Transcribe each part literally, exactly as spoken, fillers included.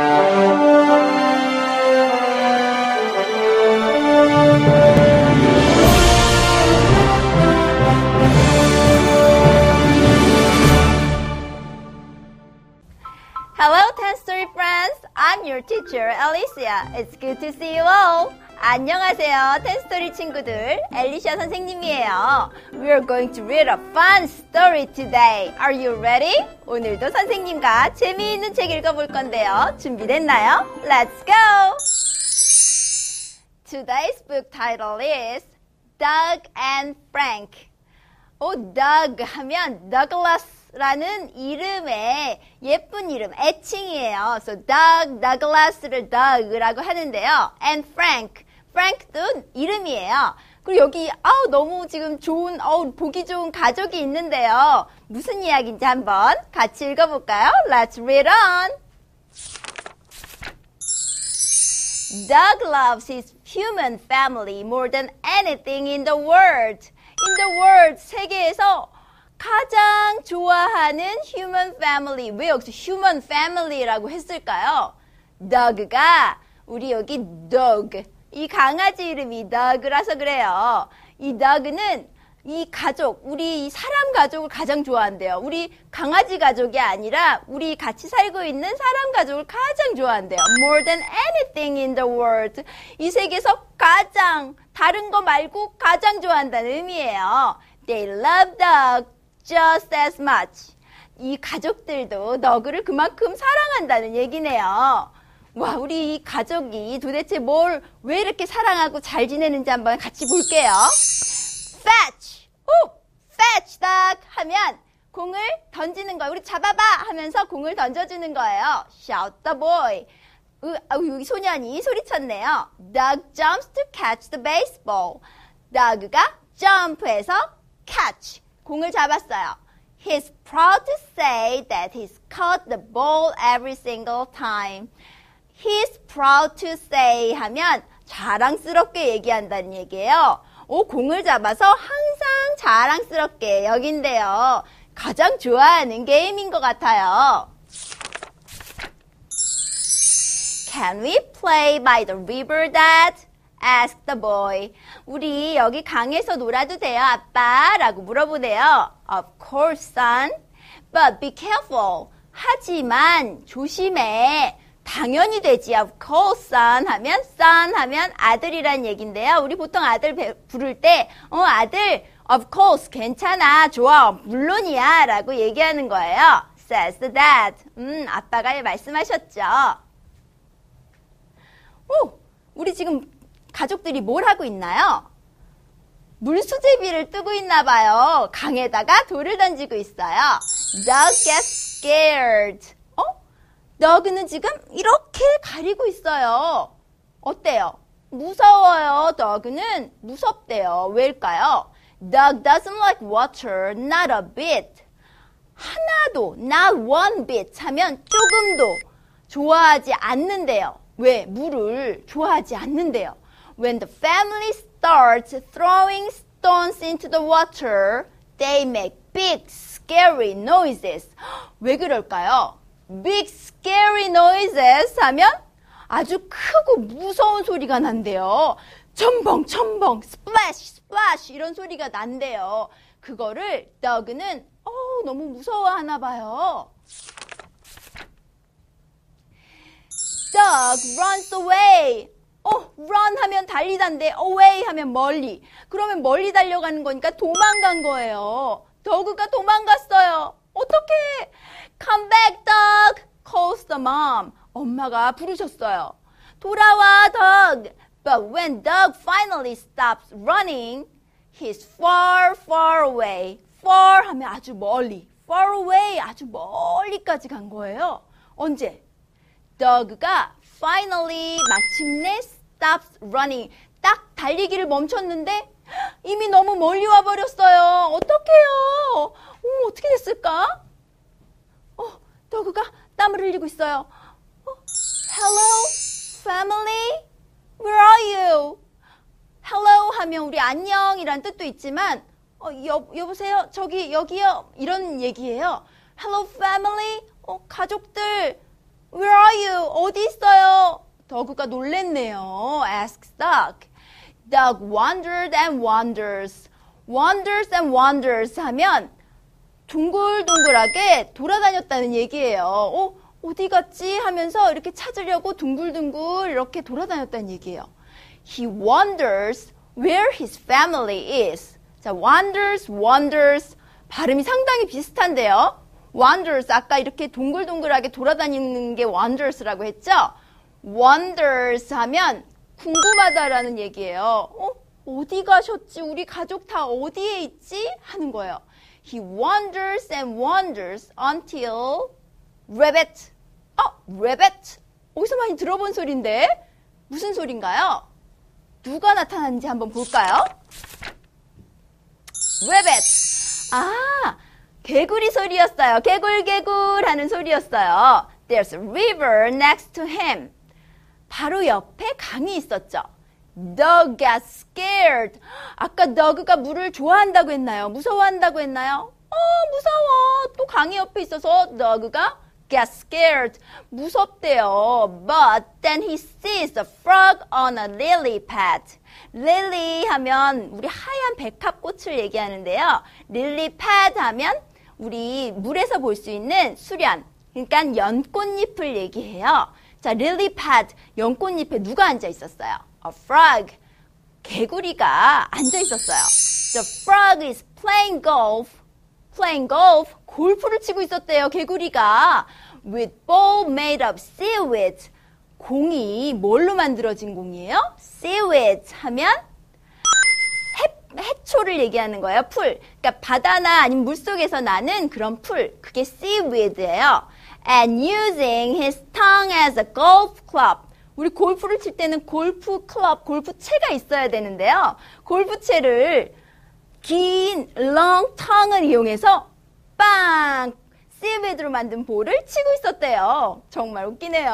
Hello, ten story friends. I'm your teacher, Alicia. It's good to see you all. 안녕하세요, ten story 친구들. 엘리샤 선생님이에요. We are going to read a fun story today. Are you ready? 오늘도 선생님과 재미있는 책 읽어볼 건데요. 준비됐나요? Let's go! Today's book title is Doug and Frank. 오, Doug 하면 Douglas라는 이름의 예쁜 이름, 애칭이에요. So Doug, Douglas를 Doug라고 하는데요. And Frank, Frank도 이름이에요. 그리고 여기 아우 너무 지금 좋은, 어우 보기 좋은 가족이 있는데요. 무슨 이야기인지 한번 같이 읽어볼까요? Let's read on. Doug loves his human family more than anything in the world. In the world, 세계에서 가장 좋아하는 human family. 왜 여기서 human family라고 했을까요? Doug가 우리 여기 dog, 이 강아지 이름이 Doug라서 그래요. 이 Doug는 이 가족, 우리 사람 가족을 가장 좋아한대요. 우리 강아지 가족이 아니라 우리 같이 살고 있는 사람 가족을 가장 좋아한대요. More than anything in the world. 이 세계에서 가장, 다른 거 말고 가장 좋아한다는 의미예요. They love Doug just as much. 이 가족들도 너구를 그만큼 사랑한다는 얘기네요. 와, 우리 이 가족이 도대체 뭘, 왜 이렇게 사랑하고 잘 지내는지 한번 같이 볼게요. Fetch! 오! Fetch, Doug! 하면 공을 던지는 거예요. 우리 잡아봐! 하면서 공을 던져주는 거예요. Shout the boy. 으, 여기 소년이 소리쳤네요. Doug jumps to catch the baseball. Doug가 점프해서 catch, 공을 잡았어요. He's proud to say that he's caught the ball every single time. He's proud to say 하면 자랑스럽게 얘기한다는 얘기예요. 오, 공을 잡아서 항상 자랑스럽게 여긴대요. 가장 좋아하는 게임인 것 같아요. Can we play by the river, Dad? asked the boy. 우리 여기 강에서 놀아도 돼요, 아빠? 라고 물어보네요. Of course, son. But be careful. 하지만 조심해. 당연히 되지. Of course, son 하면 son 하면 아들이란 얘기인데요. 우리 보통 아들 부를 때 어, 아들, of course, 괜찮아, 좋아, 물론이야 라고 얘기하는 거예요. Says the dad. 음, 아빠가 말씀하셨죠. 오, 우리 지금 가족들이 뭘 하고 있나요? 물수제비를 뜨고 있나 봐요. 강에다가 돌을 던지고 있어요. Doug gets scared. 어? Doug는 지금 이렇게 가리고 있어요. 어때요? 무서워요. Doug는 무섭대요. 왜일까요? Doug doesn't like water, not a bit. 하나도, not one bit 하면 조금도 좋아하지 않는데요. 왜? 물을 좋아하지 않는데요. When the family starts throwing stones into the water, they make big, scary noises. 왜 그럴까요? Big, scary noises 하면 아주 크고 무서운 소리가 난대요. 첨벙, 첨벙, splash, splash 이런 소리가 난대요. 그거를 Doug는 어, 너무 무서워하나 봐요. Doug runs away. 어, run 하면 달리다인데 away 하면 멀리. 그러면 멀리 달려가는 거니까 도망간 거예요. Doug가 도망갔어요. 어떡해? Come back, Doug, calls the mom. 엄마가 부르셨어요. 돌아와, Doug. But when Doug finally stops running, he's far, far away. far 하면 아주 멀리. far away, 아주 멀리까지 간 거예요. 언제? Doug가 finally 마침내 stops running. 딱 달리기를 멈췄는데 이미 너무 멀리 와버렸어요. 어떡해요? 오, 어떻게 됐을까? 어, Doug가 땀을 흘리고 있어요. 어, Hello, family? Where are you? Hello 하면 우리 안녕이란 뜻도 있지만 어, 여, 여보세요? 저기 여기요? 이런 얘기예요. Hello, family? 어, 가족들. Where are you? 어디 있어요? 더그가 놀랬네요. asks Doug. Doug wondered and wonders. wonders and wonders 하면 둥글둥글하게 돌아다녔다는 얘기예요. 어, 어디 갔지? 하면서 이렇게 찾으려고 둥글둥글 이렇게 돌아다녔다는 얘기예요. He wonders where his family is. 자, wonders, wonders. 발음이 상당히 비슷한데요. wonders, 아까 이렇게 동글동글하게 돌아다니는 게 wonders라고 했죠? wonders 하면 궁금하다라는 얘기예요. 어? 어디 가셨지? 우리 가족 다 어디에 있지? 하는 거예요. He wonders and wonders until rabbit. 어? rabbit. 어디서 많이 들어본 소리인데? 무슨 소린가요? 누가 나타났는지 한번 볼까요? rabbit. 아, 개구리 소리였어요. 개굴개굴 하는 소리였어요. There's a river next to him. 바로 옆에 강이 있었죠. Doug got scared. 아까 Doug가 물을 좋아한다고 했나요? 무서워한다고 했나요? 어, 무서워. 또 강이 옆에 있어서 Doug가 got scared. 무섭대요. But then he sees a frog on a lily pad. lily 하면 우리 하얀 백합꽃을 얘기하는데요. lily pad 하면 우리 물에서 볼 수 있는 수련. 그러니까 연꽃잎을 얘기해요. 자, lily pad, 연꽃잎에 누가 앉아 있었어요? A frog, 개구리가 앉아 있었어요. The frog is playing golf. playing golf, 골프를 치고 있었대요, 개구리가. With ball made of seaweed. 공이 뭘로 만들어진 공이에요? seaweed 하면 해, 해초를 얘기하는 거예요, 풀. 그러니까 바다나 아니면 물속에서 나는 그런 풀. 그게 seaweed예요. And using his tongue as a golf club. 우리 골프를 칠 때는 골프 클럽, 골프채가 있어야 되는데요. 골프채를 긴 long tongue을 이용해서 빵! seaweed로 만든 볼을 치고 있었대요. 정말 웃기네요.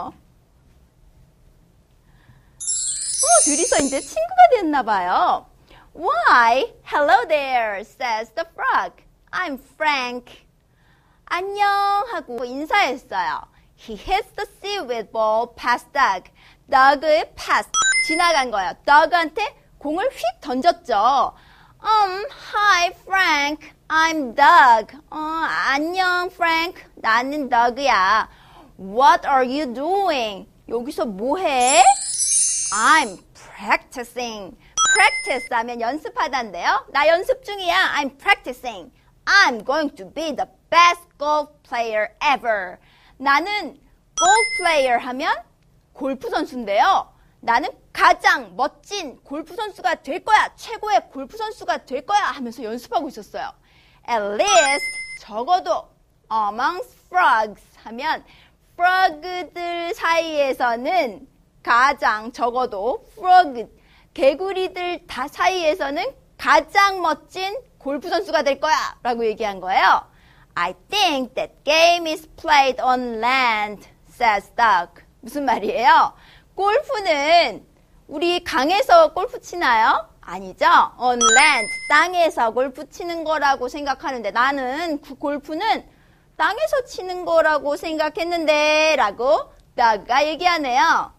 어, 둘이서 이제 친구가 됐나 봐요. Why, hello there, says the frog. I'm Frank. 안녕 하고 인사했어요. He hits the seaweed ball past Doug. Doug의 pass, 지나간 거예요. Doug한테 공을 휙 던졌죠. Um, hi Frank, I'm Doug. 어, 안녕 Frank, 나는 Doug야. What are you doing? 여기서 뭐해? I'm practicing. practice 하면 연습하다인데요. 나 연습 중이야. I'm practicing. I'm going to be the best golf player ever. 나는 golf player 하면 골프 선수인데요. 나는 가장 멋진 골프 선수가 될 거야. 최고의 골프 선수가 될 거야 하면서 연습하고 있었어요. At least 적어도 amongst frogs 하면 frog들 사이에서는 가장 적어도 frog 개구리들 다 사이에서는 가장 멋진 골프 선수가 될 거야 라고 얘기한 거예요. I think that game is played on land, says Doug. 무슨 말이에요? 골프는 우리 강에서 골프 치나요? 아니죠. On land, 땅에서 골프 치는 거라고 생각하는데 나는 그 골프는 땅에서 치는 거라고 생각했는데 라고 Doug가 얘기하네요.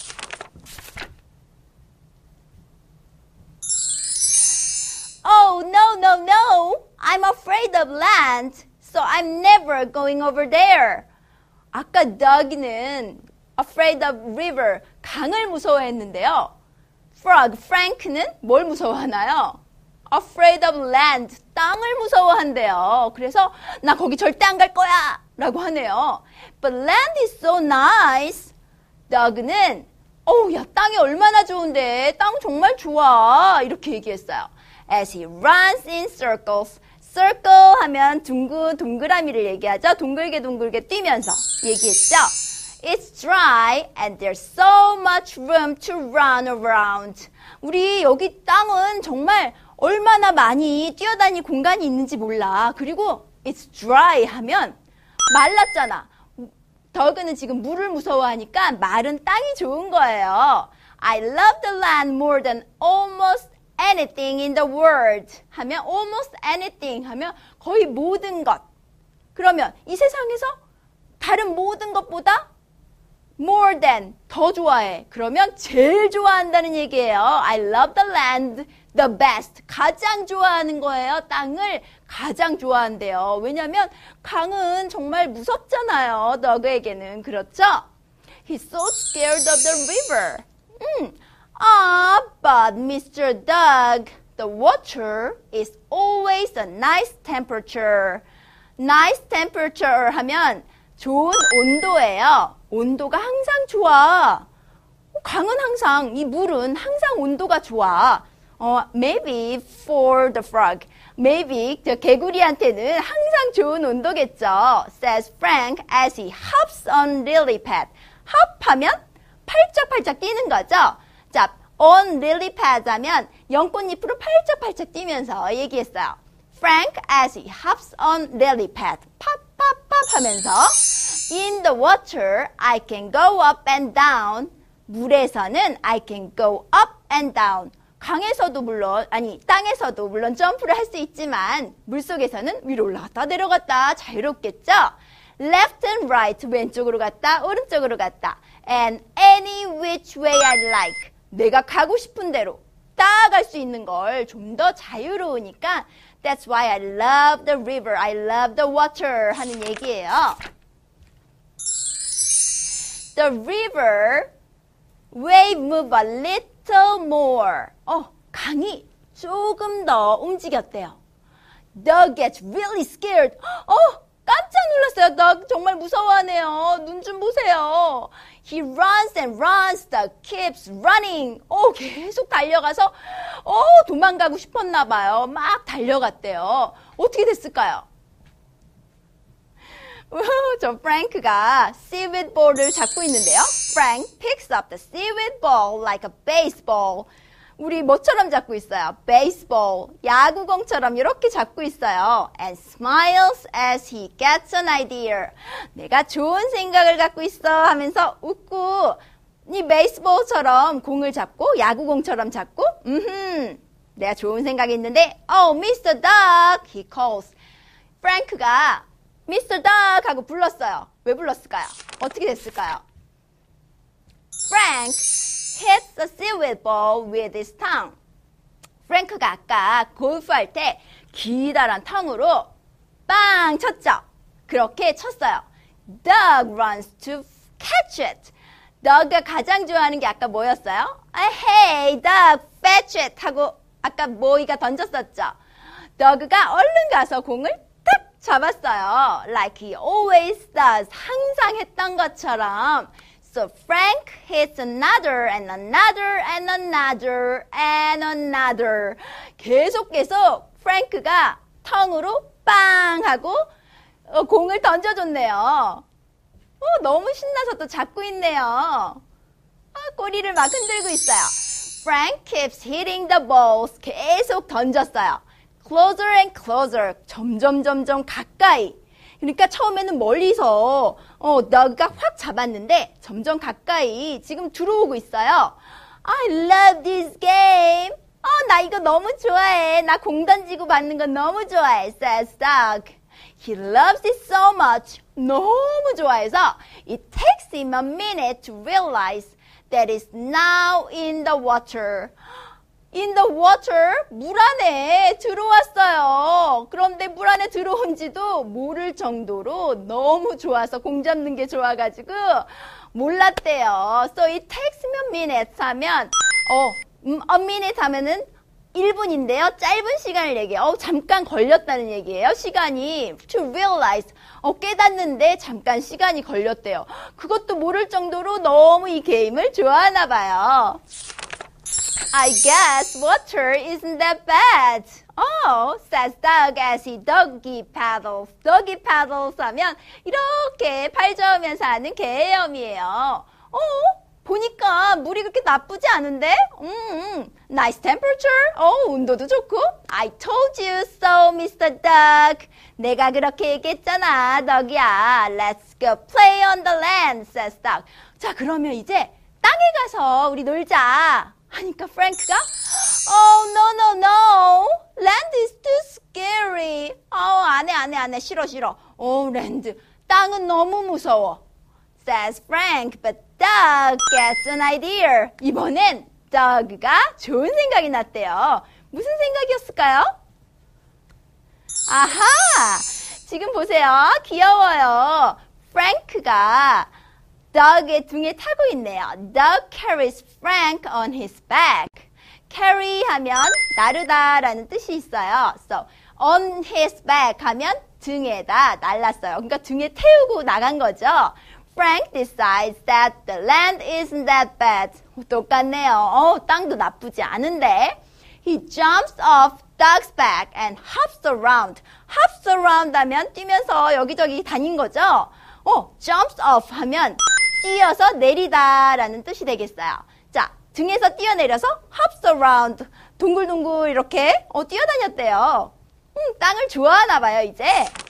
Oh, no, no, no. I'm afraid of land, so I'm never going over there. 아까 Doug는 afraid of river, 강을 무서워했는데요. Frog, Frank는 뭘 무서워하나요? Afraid of land, 땅을 무서워한대요. 그래서 나 거기 절대 안 갈 거야 라고 하네요. But land is so nice. Doug는 어우, 야, 땅이 얼마나 좋은데. 땅 정말 좋아. 이렇게 얘기했어요. As he runs in circles. circle 하면 둥근, 동그라미를 얘기하죠. 동글게 동글게 뛰면서 얘기했죠. It's dry and there's so much room to run around. 우리 여기 땅은 정말 얼마나 많이 뛰어다닐 공간이 있는지 몰라. 그리고 it's dry 하면 말랐잖아. 더그는 지금 물을 무서워하니까 마른 땅이 좋은 거예요. I love the land more than almost anything in the world 하면 almost anything 하면 거의 모든 것. 그러면 이 세상에서 다른 모든 것보다 more more than, 더 좋아해. 그러면 제일 좋아한다는 얘기예요. I love the land the best. 가장 좋아하는 거예요. 땅을 가장 좋아한대요. 왜냐면 강은 정말 무섭잖아요. 덕에게는. 그렇죠? He's so scared of the river. 음. Ah, but mister Doug, the water is always a nice temperature. Nice temperature 하면 좋은 온도예요. 온도가 항상 좋아. 강은 항상, 이 물은 항상 온도가 좋아. 어, maybe for the frog. Maybe 저 개구리한테는 항상 좋은 온도겠죠. Says Frank as he hops on lily pad. hop 하면 팔짝팔짝 뛰는 거죠. 자, on lily pad 하면 연꽃잎으로 팔짝팔짝 뛰면서 얘기했어요. Frank as he hops on lily pad. 팝팝팝 하면서 In the water, I can go up and down. 물에서는 I can go up and down. 강에서도 물론, 아니 땅에서도 물론 점프를 할 수 있지만 물속에서는 위로 올라갔다 내려갔다 자유롭겠죠. Left and right, 왼쪽으로 갔다 오른쪽으로 갔다. And any which way I like. 내가 가고 싶은 대로 다 갈 수 있는 걸 좀 더 자유로우니까 That's why I love the river, I love the water 하는 얘기예요. The river wave move a little more. 어, 강이 조금 더 움직였대요. Doug gets really scared. 어, 깜짝 놀랐어요. Doug 정말 무서워하네요. 눈 좀 보세요. He runs and runs. Doug keeps running. 어, 계속 달려가서 어, 도망가고 싶었나 봐요. 막 달려갔대요. 어떻게 됐을까요? 저 프랭크가 seaweed ball을 잡고 있는데요. Frank picks up the seaweed ball like a baseball. 우리 뭐처럼 잡고 있어요? baseball, 야구공처럼 이렇게 잡고 있어요. And smiles as he gets an idea. 내가 좋은 생각을 갖고 있어 하면서 웃고 이 베이스볼처럼 공을 잡고 야구공처럼 잡고 음흠, 내가 좋은 생각이 있는데 Oh, mister Duck, he calls. 프랭크가 미스터 닥 하고 불렀어요. 왜 불렀을까요? 어떻게 됐을까요? Frank hits a seaweed ball with his tongue. 프랭크가 아까 골프할 때 기다란 tongue으로 빵 쳤죠. 그렇게 쳤어요. Doug runs to catch it. Doug가 가장 좋아하는 게 아까 뭐였어요? Hey, Doug, fetch it 하고 아까 모이가 던졌었죠. Doug가 얼른 가서 공을 딱 잡았어요. Like he always does. 항상 했던 것처럼. So Frank hits another and another and another and another. 계속 계속 프랭크가 텅으로 빵 하고 어, 공을 던져줬네요. 어, 너무 신나서 또 잡고 있네요. 어, 꼬리를 막 흔들고 있어요. Frank keeps hitting the balls. 계속 던졌어요. Closer and closer. 점점 점점 가까이. 그러니까 처음에는 멀리서 어, 너가 확 잡았는데 점점 가까이 지금 들어오고 있어요. I love this game. 어, 나 이거 너무 좋아해. 나 공 던지고 받는 거 너무 좋아해. Says Doug. He loves it so much. 너무 좋아해서 it takes him a minute to realize that it's now in the water. In the water, 물 안에 들어왔어요. 그런데 물 안에 들어온지도 모를 정도로 너무 좋아서 공 잡는 게 좋아가지고 몰랐대요. So it takes me a minute 하면 어, 음, a minute 하면은 일 분인데요. 짧은 시간을 얘기해요. 어, 잠깐 걸렸다는 얘기예요. 시간이 to realize. 어, 깨닫는데 잠깐 시간이 걸렸대요. 그것도 모를 정도로 너무 이 게임을 좋아하나 봐요. I guess water isn't that bad. Oh, says Doug as he doggy paddles. Doggy paddles 하면 이렇게 팔 저으면서 하는 개헤엄이에요. 어, 보니까 물이 그렇게 나쁘지 않은데? 음, nice temperature. 어, 온도도 좋고. I told you so, mister Doug. 내가 그렇게 얘기했잖아, 덕이야. Let's go play on the land, says Doug. 자, 그러면 이제 땅에 가서 우리 놀자. 하니까 프랭크가 Oh, no, no, no. Land is too scary. 어, 안 해, 안 해, 안 해. 싫어, 싫어. 어, 랜드. 땅은 너무 무서워. says Frank, but Doug gets an idea. 이번엔 Doug가 좋은 생각이 났대요. 무슨 생각이었을까요? 아하! 지금 보세요. 귀여워요. Frank가 Doug의 등에 타고 있네요. Doug carries Frank on his back. carry 하면 나르다라는 뜻이 있어요. So, on his back 하면 등에다 날랐어요. 그러니까 등에 태우고 나간 거죠. Frank decides that the land isn't that bad. 똑같네요. 어, 땅도 나쁘지 않은데. He jumps off Doug's back and hops around. hops around 하면 뛰면서 여기저기 다닌 거죠. 어, jumps off 하면 뛰어서 내리다라는 뜻이 되겠어요. 자, 등에서 뛰어내려서 hops around. 동글동글 이렇게 어, 뛰어다녔대요. 음, 땅을 좋아하나 봐요, 이제.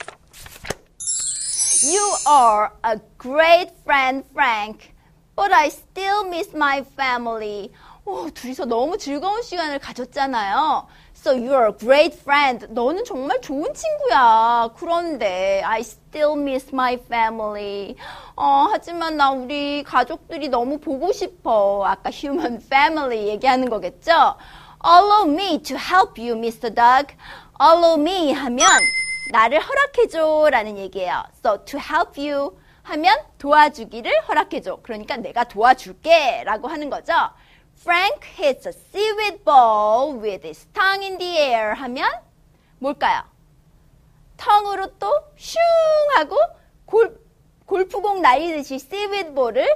You are a great friend, Frank. But I still miss my family. 오, 둘이서 너무 즐거운 시간을 가졌잖아요. So you're a great friend. 너는 정말 좋은 친구야. 그런데 I still miss my family. 어, 하지만 나 우리 가족들이 너무 보고 싶어. 아까 human family 얘기하는 거겠죠? Allow me to help you, 미스터 Doug. Allow me 하면 나를 허락해줘 라는 얘기예요. So to help you 하면 도와주기를 허락해줘. 그러니까 내가 도와줄게 라고 하는 거죠. Frank hits a seaweed ball with his tongue in the air 하면 뭘까요? tongu으로 또 슝 하고 골, 골프공 날리듯이 seaweed ball을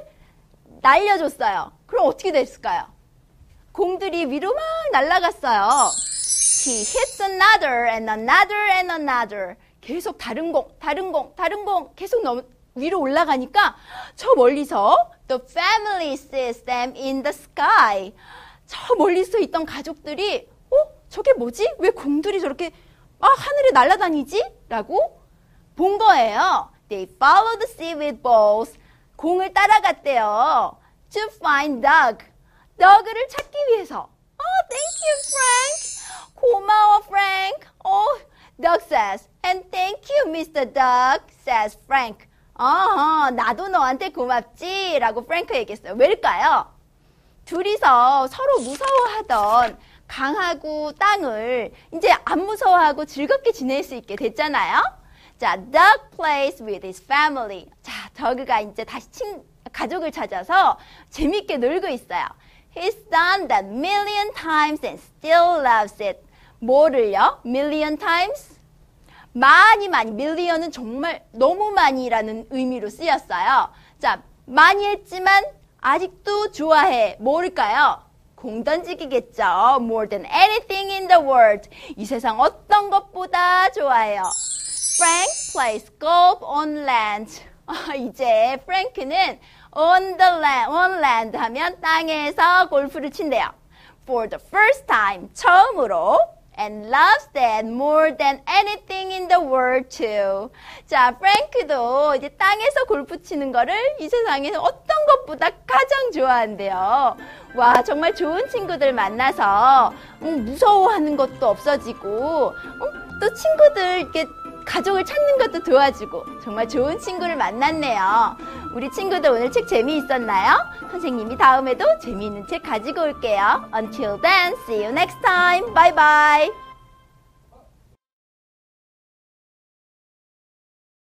날려줬어요. 그럼 어떻게 됐을까요? 공들이 위로 막 날아갔어요. He hits another and another and another. 계속 다른 공, 다른 공, 다른 공 계속 넘, 위로 올라가니까 저 멀리서 The family sees them in the sky. 저 멀리서 있던 가족들이 어? 저게 뭐지? 왜 공들이 저렇게 아, 하늘에 날아다니지? 라고 본 거예요. They follow the seaweed balls. 공을 따라갔대요. To find Doug. Doug를 찾기 위해서. Oh, thank you, Frank. 고마워, Frank. Oh, Doug says. And thank you, 미스터 Doug, says Frank. 어허, 나도 너한테 고맙지 라고 프랭크 얘기했어요. 왜일까요? 둘이서 서로 무서워하던 강하고 땅을 이제 안 무서워하고 즐겁게 지낼 수 있게 됐잖아요. 자, Doug plays with his family. 자, 더그가 이제 다시 친, 가족을 찾아서 재밌게 놀고 있어요. He's done that million times and still loves it. 뭐를요? Million times? 많이 많이, million은 정말 너무 많이라는 의미로 쓰였어요. 자, 많이 했지만 아직도 좋아해. 뭘까요? 공 던지기겠죠. More than anything in the world. 이 세상 어떤 것보다 좋아해요. Frank plays golf on land. 아, 이제 프랭크는 on the land, on land 하면 땅에서 골프를 친대요. For the first time, 처음으로. And loves that more than anything in the world too. 자, 프랭크도 이제 땅에서 골프 치는 거를 이 세상에서 어떤 것보다 가장 좋아한대요. 와, 정말 좋은 친구들 만나서 음, 무서워하는 것도 없어지고 음, 또 친구들 이렇게 가족을 찾는 것도 도와주고 정말 좋은 친구를 만났네요. 우리 친구들 오늘 책 재미있었나요? 선생님이 다음에도 재미있는 책 가지고 올게요. Until then, see you next time. Bye bye.